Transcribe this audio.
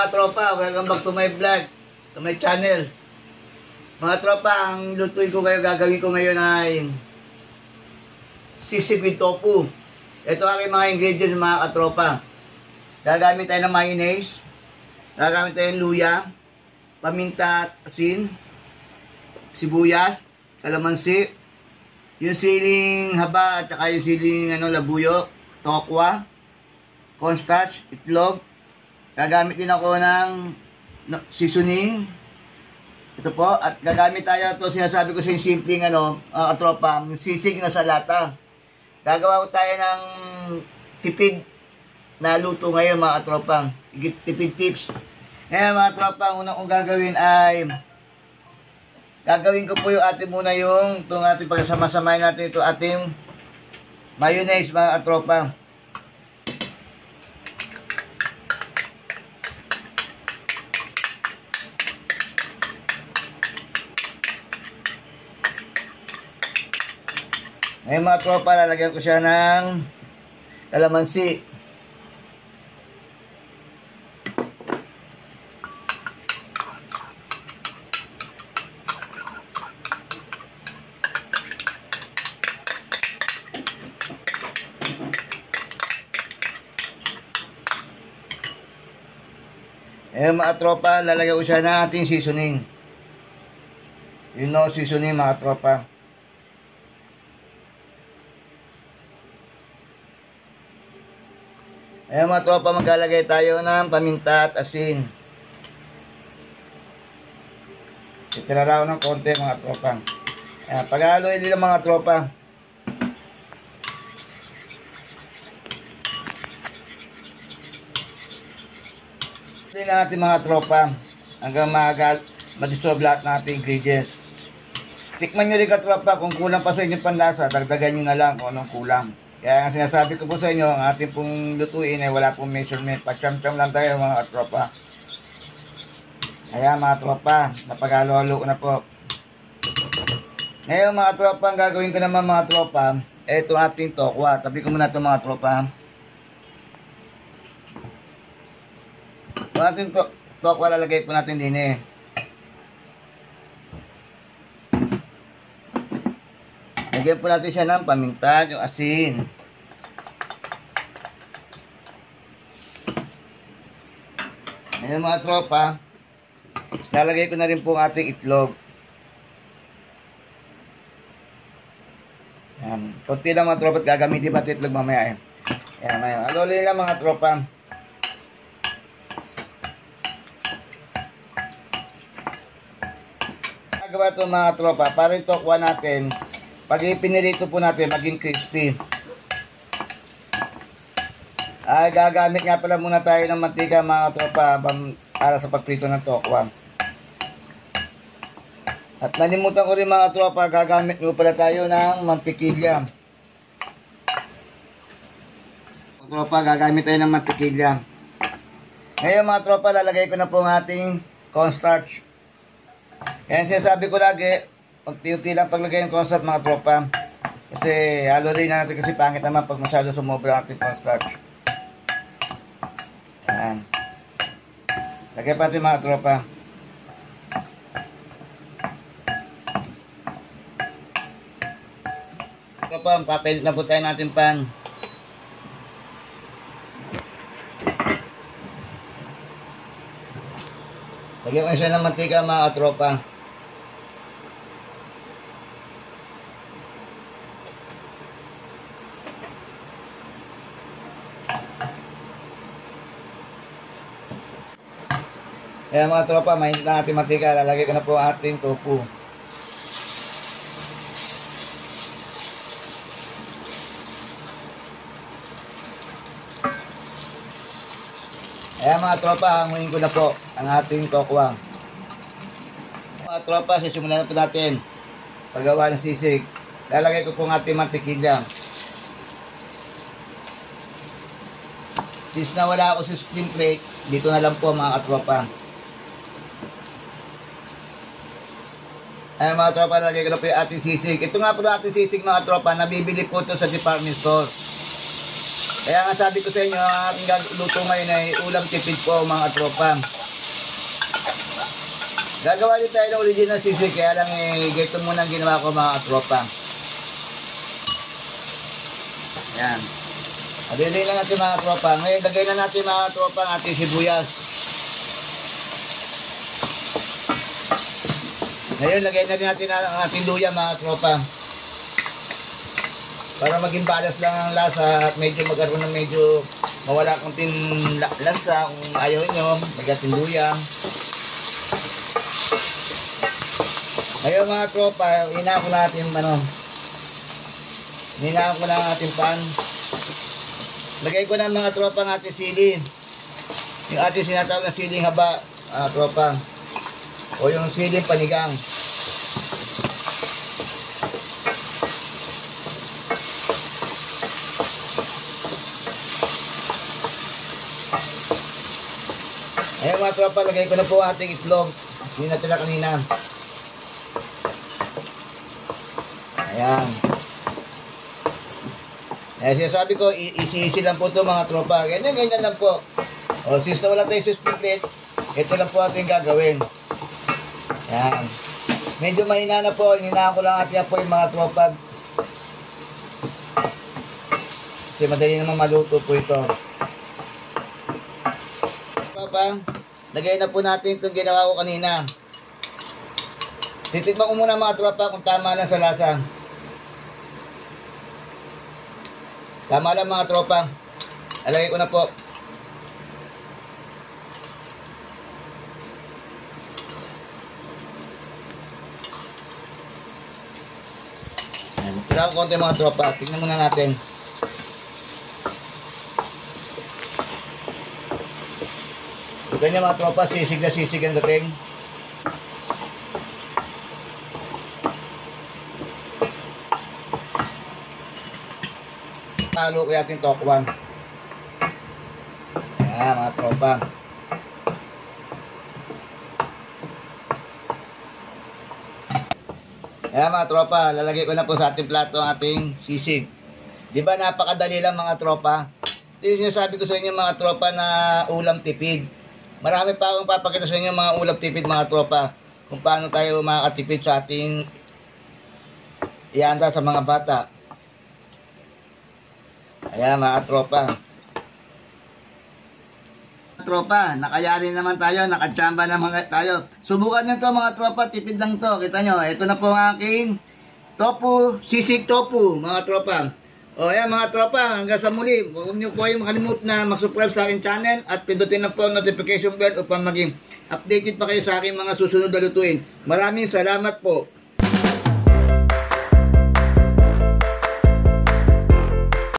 mga tropa, welcome back to my vlog, to my channel. Mga tropa, ang lutuin ko kayo, gagawin ko ngayon ay sisig with tofu. Ito ang aking mga ingredients mga katropa. Gagamit tayo ng mayonnaise, gagamit tayo ng luya, paminta at asin, sibuyas, kalamansi, yung siling haba at saka yung siling labuyo, tokwa, cornstarch, itlog. Gagamit din ako ng seasoning. Ito po. At gagamit tayo ito. Sinasabi ko sa yung simpleng katropa. Sisig na sa lata. Gagawa ko tayo ng tipid na luto ngayon mga katropa. Tipid tips. Ngayon mga katropa, unang kong gagawin ay gagawin ko po yung ating muna itong ating pagsama-samahin natin ito ating mayonnaise mga katropa. Ngayon mga tropa, lalagyan ko siya ng kalamansi. Ngayon mga tropa, lalagyan ko siya ng ating seasoning. Seasoning mga tropa. Ayan mga tropa, maglalagay tayo ng paminta at asin. Itinaraw ng konti mga tropa. Ayan, pag-haluin nila mga tropa. Hindi na natin mga tropa hanggang ma-dissolve lahat ng ating ingredients. Tikman nyo rin ka tropa, kung kulang pa sa inyong panlasa, dagdagan nyo na lang kung anong kulang. Kaya ang sinasabi ko po sa inyo, ang ating pong lutuin ay wala pong measurement. Pagsyam-syam lang tayo mga tropa. Kaya mga tropa, napag-halo-halo ko na po. Ngayon mga tropa, ang gagawin ko naman mga tropa, ito ating tokwa. Tabi ko muna ito mga tropa. Ito ating tokwa, lalagay po natin din eh. Lagyan po natin siya ng paminta, yung asin. Ngayon mga tropa, lalagay ko na rin po ang ating itlog. Yan. Kunti lang mga tropa at gagamitin pa itlog mamaya eh. Yan, ngayon. Alulin lang mga tropa. Nagawa ito mga tropa, para ito kuha natin. Pag ipinirito po natin, maging crispy. Ay, gagamit nga pala muna tayo ng mantika mga tropa para sa pagprito ng tokwa. At nalimutan ko rin mga tropa, gagamit nyo pala tayo ng mantikilya. Mga tropa, gagamit tayo ng mantikilya. Ngayon mga tropa, lalagay ko na po ang ating cornstarch. Kaya sinasabi ko lagi, unti-unti lang paglagay ng cornstarch mga tropa. Kasi halo rin natin kasi pangit naman pag masyado sumobra ang ating cornstarch. Ayan. Lagay pa natin mga tropa. Tropa, papilit na po tayo natin pan. Lagyan ko siya ng mantika mga tropa. Kaya mga tropa, mainit na ating mantika. Lalagay ko na po ating tofu. Kaya mga tropa, hanguin ko na po ang ating tokwa. Mga tropa, sisimulan na po natin paggawa ng sisig. Lalagay ko po ang ating mantikilya. Since na wala ako sa spring plate, dito na lang po mga tropa. Ay mga tropa, lagay ko na po yung ating sisig. Ito nga po yung ating sisig mga tropa, nabibili po ito sa department store. Kaya nga sabi ko sa inyo, ang ating luto ngayon ay ulam tipid po mga tropa. Gagawa din tayo ng original sisig, kaya lang ganito muna ang ginawa ko mga katropa. Yan. Adilay lang natin mga katropa. Ngayon, lagay na natin mga katropa ang ating sibuyas. Ngayon, lagay na rin natin ang ating luya mga katropa. Para maging balance lang ang lasa at medyo magkaroon ng medyo mawala konting lansa kung ayaw nyo. Magating luya. Ngayon mga tropa, hinaan ko natin hinaan ko na ang ating pan. Lagay ko na mga tropa ang ating sili. Yung ating sinatawag na siling haba, tropa. O yung siling panigang. Ayan mga tropa, lagay ko na po ang ating itlog. Yung natira kanina. Ayan. Ayan, sinasabi ko, isi-isi lang po ito mga tropa. Ganyan lang po. O, since na wala tayong suspend plate, ito lang po ating gagawin. Ayan. Medyo mahina na po. Hininahan ko lang ating po yung mga tropa. Kasi madali naman maluto po ito. Tropa, lagay na po natin itong ginawa ko kanina. Titikman ko muna mga tropa kung tama lang sa lasa. Tama lang mga tropa. Alagay ko na po. Kailangan konti mga tropa. Tingnan muna natin. Ganyan mga tropa, sisig na sisig ang dating. Halo ko yating tokwan. Ayan mga tropa. Ayan mga tropa, lalagay ko na po sa ating plato ang ating sisig. Diba napakadali lang mga tropa? Ito yung sinasabi ko sa inyo mga tropa na ulam tipid. Marami pa akong papakita sa inyo mga ulam tipid mga tropa. Kung paano tayo makakatipid sa ating ihanda sa mga bata. Ayan mga tropa. Tropa, nakayari naman tayo, nakachamba naman tayo. Subukan nyo to mga tropa, tipid lang to. Kita nyo, ito na po ang aking tofu, sisig tofu mga tropa. O ayan mga tropa, hanggang sa muli. Huwag nyo po kayong makalimutan na mag-subscribe sa aking channel at pindutin na po ang notification bell upang maging updated pa kayo sa aking mga susunod na lutuin. Maraming salamat po.